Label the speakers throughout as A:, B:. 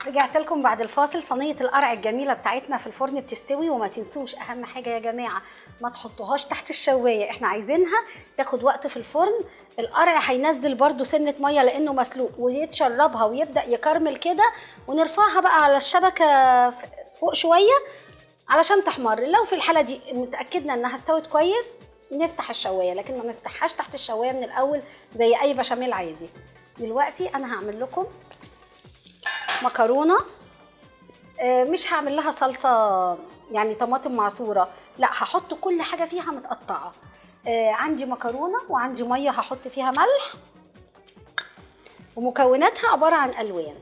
A: رجعت لكم بعد الفاصل. صينيه القرع الجميله بتاعتنا في الفرن بتستوي، وما تنسوش اهم حاجه يا جماعه ما تحطوهاش تحت الشوايه، احنا عايزينها تاخد وقت في الفرن. القرع هينزل برده سنه ميه لانه مسلوق ويتشربها ويبدا يكرمل كده، ونرفعها بقى على الشبكه فوق شويه علشان تحمر. لو في الحاله دي متاكدنا انها استوت كويس نفتح الشوايه، لكن ما نفتحهاش تحت الشوايه من الاول زي اي بشاميل عادي. دلوقتي انا هعمل لكم مكرونه، مش هعمل لها صلصه يعني طماطم معصوره، لا هحط كل حاجه فيها متقطعه. عندي مكرونه وعندي ميه هحط فيها ملح، ومكوناتها عباره عن الوان.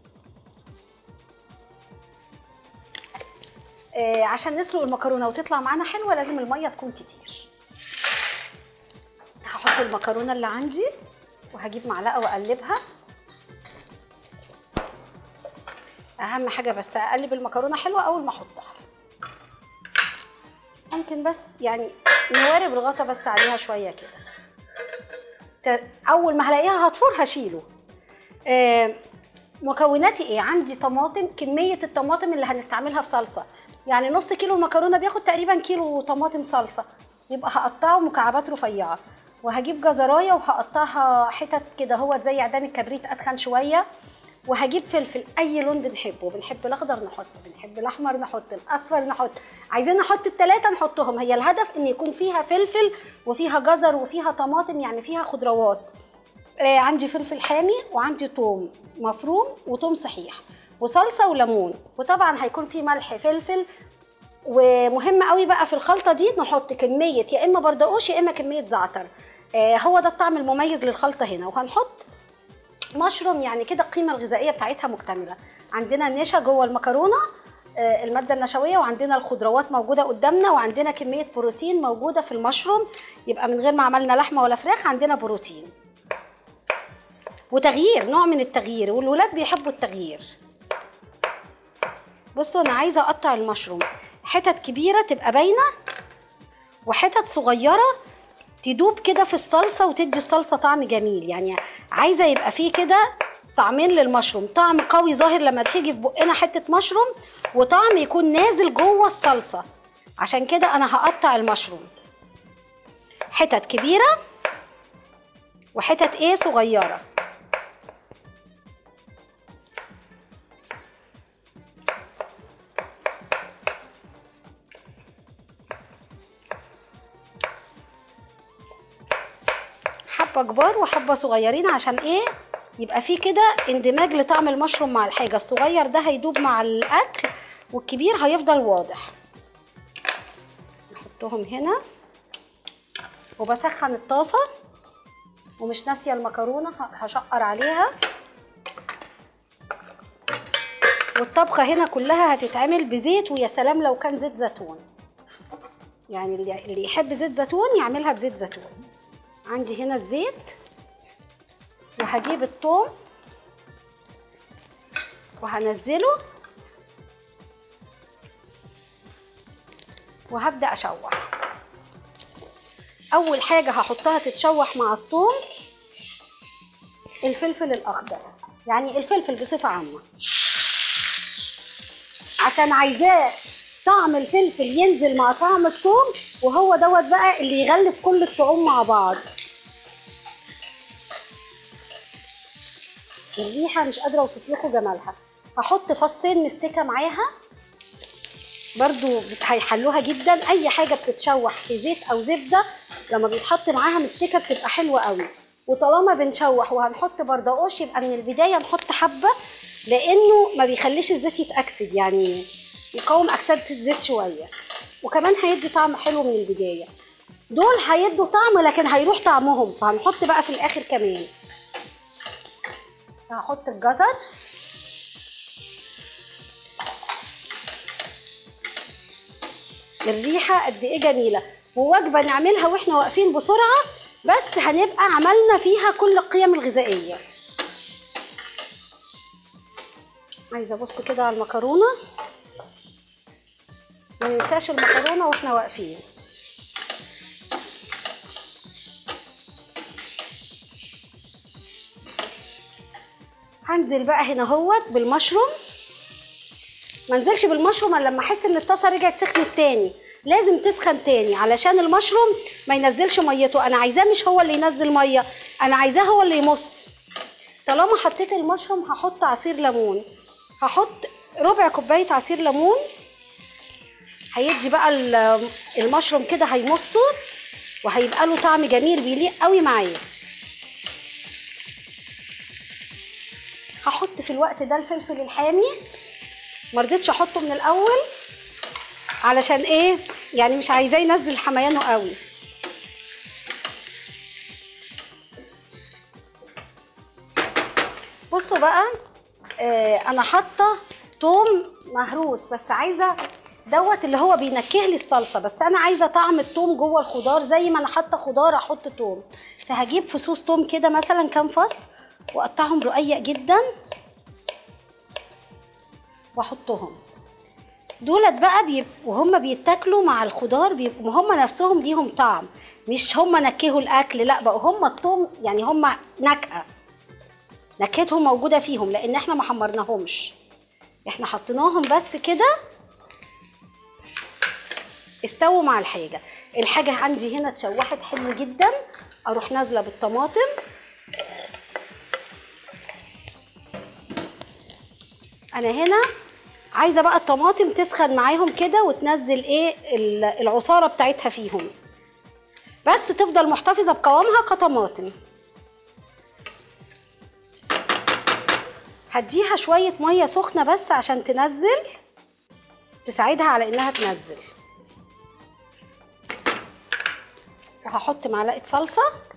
A: عشان نسلق المكرونه وتطلع معانا حلوه لازم الميه تكون كتير. هحط المكرونه اللي عندي وهجيب معلقه واقلبها. اهم حاجه بس اقلب المكرونه حلوه اول ما احطها. ممكن بس يعني نوارب الغطا بس عليها شويه كده. اول ما هلاقيها هتفور هشيله. مكوناتي ايه؟ عندي طماطم، كميه الطماطم اللي هنستعملها في صلصه يعني نص كيلو المكرونه بياخد تقريبا كيلو طماطم صلصه، يبقى هقطعه مكعبات رفيعه. وهجيب جزرايه وهقطعها حتت كده هو زي عيدان الكبريت اتخن شويه. وهجيب فلفل اي لون بنحبه، بنحب الاخضر نحط، بنحب الاحمر نحط، الاصفر نحط، عايزين نحط الثلاثه نحطهم. هي الهدف ان يكون فيها فلفل وفيها جزر وفيها طماطم، يعني فيها خضروات. عندي فلفل حامي وعندي توم مفروم وتوم صحيح وصلصه وليمون، وطبعا هيكون في ملح فلفل. ومهم قوي بقى في الخلطه دي نحط كميه يا اما بردقوش يا اما كميه زعتر، هو ده الطعم المميز للخلطه هنا. وهنحط مشروم، يعني كده القيمه الغذائيه بتاعتها مكتمله. عندنا النشا جوه المكرونه، الماده النشويه، وعندنا الخضروات موجوده قدامنا، وعندنا كميه بروتين موجوده في المشروم، يبقى من غير ما عملنا لحمه ولا فراخ عندنا بروتين. وتغيير، نوع من التغيير، والولاد بيحبوا التغيير. بصوا انا عايزه اقطع المشروم حتت كبيره تبقى باينه، وحتت صغيره تدوب كده في الصلصه وتدي الصلصه طعم جميل. يعني عايزه يبقى فيه كده طعمين للمشروم، طعم قوي ظاهر لما تيجي في بقنا حته مشروم، وطعم يكون نازل جوه الصلصه. عشان كده انا هقطع المشروم حتت كبيره وحتت صغيره. حبه كبار وحبه صغيرين، عشان يبقى فيه كده اندماج لطعم المشروم مع الحاجه. الصغير ده هيدوب مع الاكل والكبير هيفضل واضح. نحطهم هنا وبسخن الطاسه، ومش ناسيه المكرونه هشقر عليها. والطبخه هنا كلها هتتعمل بزيت، ويا سلام لو كان زيت زيتون، يعني اللي يحب زيت زيتون يعملها بزيت زيتون. عندي هنا الزيت، وهجيب الثوم وهنزله وهبدأ أشوح. أول حاجة هحطها تتشوح مع الثوم الفلفل الأخضر، يعني الفلفل بصفة عامة، عشان عايزاه طعم الفلفل ينزل مع طعم الثوم، وهو دوت بقى اللي يغلف كل الطعوم مع بعض. الريحه مش قادره اوصف لكم جمالها. هحط فصين مستكه معاها برضو هيحلوها جدا. اي حاجه بتتشوح في زيت او زبده لما بيتحط معاها مستكه بتبقى حلوه قوي. وطالما بنشوح وهنحط بردقوش يبقى من البدايه نحط حبه، لانه ما بيخليش الزيت يتاكسد، يعني يقاوم اكسده الزيت شويه، وكمان هيدي طعم حلو من البدايه. دول هيدوا طعم لكن هيروح طعمهم، فهنحط بقى في الاخر كمان. بس هحط الجزر، الريحه قد ايه جميله، ووجبه نعملها واحنا واقفين بسرعه، بس هنبقى عملنا فيها كل القيم الغذائيه. عايزه ابص كده على المكرونه، ما ننساش المكرونه واحنا واقفين. هنزل بقى هنا اهوت بالمشروم. ما انزلش بالمشروم الا لما احس ان الطاسه رجعت سخنت تاني، لازم تسخن تاني علشان المشروم ما ينزلش ميته. انا عايزاه مش هو اللي ينزل ميه، انا عايزاه هو اللي يمص. طالما حطيت المشروم هحط عصير ليمون، هحط ربع كوبايه عصير ليمون، هيدي بقى المشروم كده هيمصه وهيبقى له طعم جميل بيليق قوي معايا. هحط في الوقت ده الفلفل الحامي، ما رضيتش احطه من الاول علشان ايه؟ يعني مش عايزاه ينزل حميانه قوي. بصوا بقى، انا حاطه توم مهروس، بس عايزه دوت اللي هو بينكه لي الصلصه، بس انا عايزه طعم التوم جوه الخضار. زي ما انا حاطه خضار احط توم، فهجيب فصوص توم كده مثلا كام فص واقطعهم رقيق جدا واحطهم. دولت بقى وهم بيتاكلوا مع الخضار بيبقوا هم نفسهم ليهم طعم، مش هم نكهوا الاكل، لا بقوا هم التوم يعني هم نكهتهم موجوده فيهم، لان احنا ما حمرناهمش، احنا حطيناهم بس كده استووا مع الحاجه عندي هنا اتشوحت حلو جدا. اروح نازله بالطماطم، انا هنا عايزه بقى الطماطم تسخن معاهم كده وتنزل ايه العصاره بتاعتها فيهم، بس تفضل محتفظه بقوامها كطماطم. هديها شويه ميه سخنه بس عشان تنزل، تساعدها على انها تنزل. وهحط معلقه صلصه،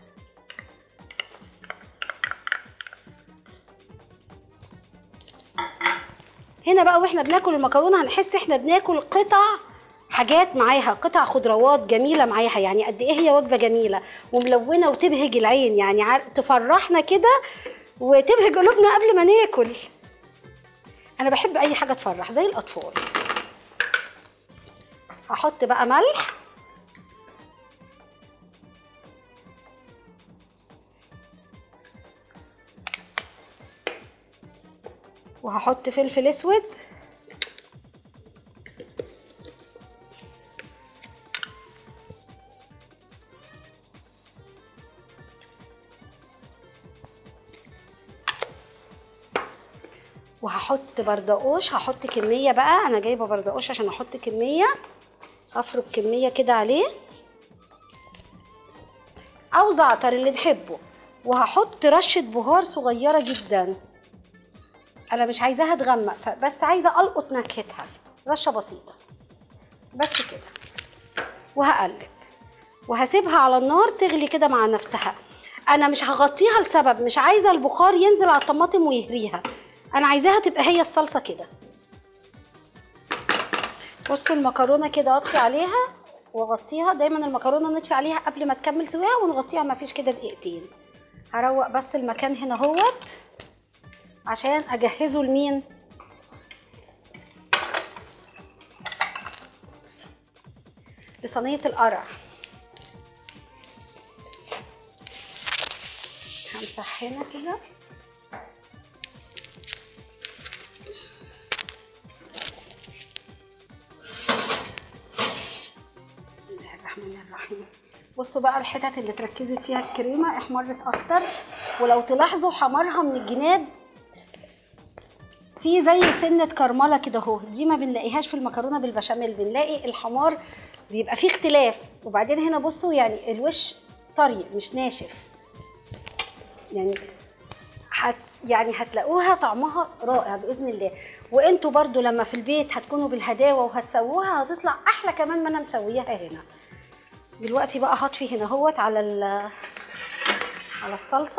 A: هنا بقى واحنا بناكل المكرونه هنحس احنا بناكل قطع حاجات معاها، قطع خضروات جميله معاها، يعني قد ايه هي وجبه جميله وملونه وتبهج العين، يعني تفرحنا كده وتبهج قلوبنا قبل ما ناكل. انا بحب اي حاجه تفرح زي الاطفال. هحط بقى ملح، وهحط فلفل اسود، وهحط بردقوش. هحط كميه بقى، انا جايبه بردقوش عشان احط كميه، هفرك كميه كده عليه، او زعتر اللي تحبه. وهحط رشه بهار صغيره جدا، انا مش عايزاها تغمق، بس عايزه القط نكهتها، رشه بسيطه بس كده. وهقلب وهسيبها على النار تغلي كده مع نفسها. انا مش هغطيها لسبب، مش عايزه البخار ينزل على الطماطم ويهريها، انا عايزاها تبقى هي الصلصه كده. بصوا المكرونه كده اطفي عليها واغطيها. دايما المكرونه نطفي عليها قبل ما تكمل سواها ونغطيها ما فيش كده دقيقتين. هروق بس المكان هنا اهوت عشان اجهزه لمين؟ لصينيه القرع. همسح هنا كده. بسم الله الرحمن الرحيم. بصوا بقى الحتت اللي اتركزت فيها الكريمه احمرت اكتر، ولو تلاحظوا حمرها من الجناب في زي سنه كرمله كده اهو، دي ما بنلاقيهاش في المكرونه بالبشاميل، بنلاقي الحمار بيبقى فيه اختلاف. وبعدين هنا بصوا يعني الوش طري مش ناشف، يعني هتلاقوها طعمها رائع باذن الله. وانتوا برضو لما في البيت هتكونوا بالهداوه وهتسووها هتطلع احلى كمان ما انا مسوياها هنا. دلوقتي بقى هطفي هنا اهوت على الصلصه.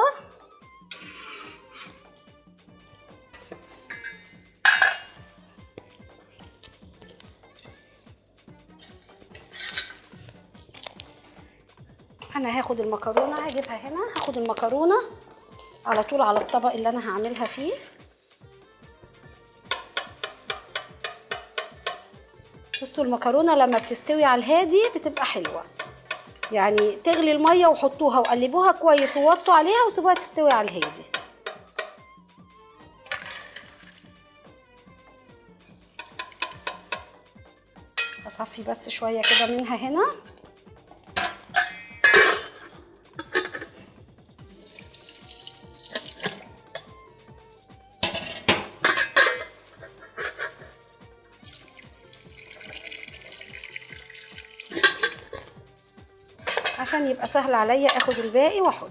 A: انا هاخد المكرونه هجيبها هنا، هاخد المكرونه على طول على الطبق اللي انا هعملها فيه. بصوا المكرونه لما بتستوي على الهادي بتبقى حلوه، يعني تغلي الميه وحطوها وقلبوها كويس ووطوا عليها وسيبوها تستوي على الهادي. اصفي بس شويه كده منها هنا. عشان يبقى سهل عليا اخد الباقي واحطه.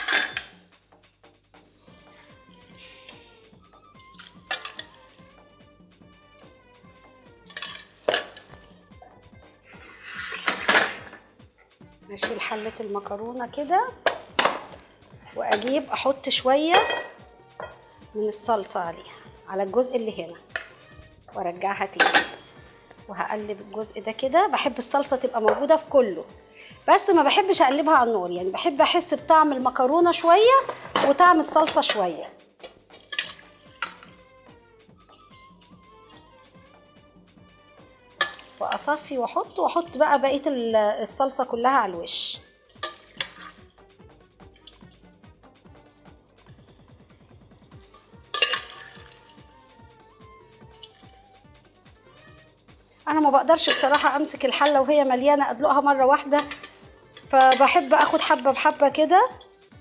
A: اشيل حله المكرونه كده واجيب احط شويه من الصلصه عليها على الجزء اللي هنا وارجعها تاني، وهقلب الجزء ده كده. بحب الصلصه تبقى موجوده في كله، بس ما بحبش اقلبها على النار، يعني بحب احس بطعم المكرونه شويه وطعم الصلصه شويه. واصفي واحط بقى بقيه الصلصه كلها على الوش. انا ما بقدرش بصراحه امسك الحله وهي مليانه ادلقها مره واحده، فبحب اخد حبه بحبه كده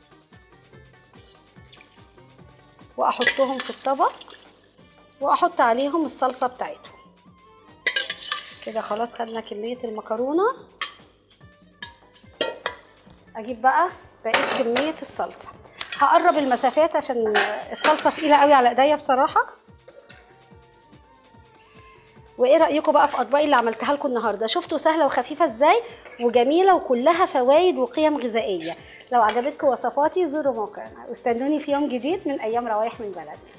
A: واحطهم في الطبق واحط عليهم الصلصه بتاعتهم. كده خلاص خدنا كميه المكرونه. اجيب بقى بقيه كميه الصلصه. هقرب المسافات عشان الصلصه تقيله قوي على ايديا بصراحه. وايه رايكم بقى في اطباقي اللي عملتها لكم النهارده؟ شفتوا سهله وخفيفه ازاي وجميله وكلها فوائد وقيم غذائيه. لو عجبتكم وصفاتي زوروا موقعنا واستنوني في يوم جديد من ايام روايح من بلدنا.